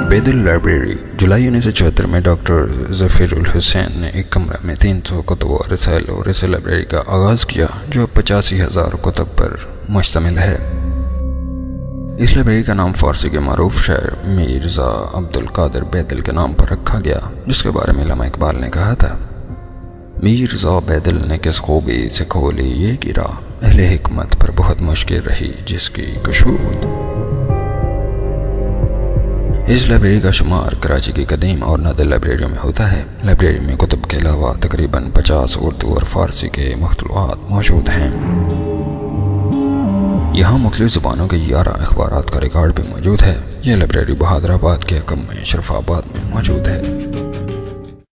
बैदुल library. जुलाई 1974 में doctor ज़फ़रुल Hussain ने एक कमरा में 300 कुतुब और रसाइल और इस लाइब्रेरी का आगाज़ किया जो 85,000 कुतुब पर मुश्तमिल है। इस लाइब्रेरी का नाम फ़ारसी के मारूफ शायर मिर्ज़ा अब्दुल कादिर बैदल के नाम पर रखा गया, जिसके बारे में अल्लामा इकबाल ने कहा था, मिर्ज़ा बैदल ने किस खूबी से खोली ये गिरा, अहले हिकमत पर बहुत मुश्किल रही जिसकी कुशूद। इस लाइब्रेरी का शुमार कराची की कदीम और नादिर लाइब्रेरियों में होता है। लाइब्रेरी में कुतुब के अलावा तकरीबन 50 उर्दू और फ़ारसी के मख्तूलात मौजूद हैं। यहाँ मुख्तलिफ ज़ुबानों के 11 अखबारात का रिकॉर्ड भी मौजूद है। यह लाइब्रेरी बहादुराबाद के हकम में शरफाबाद में मौजूद है।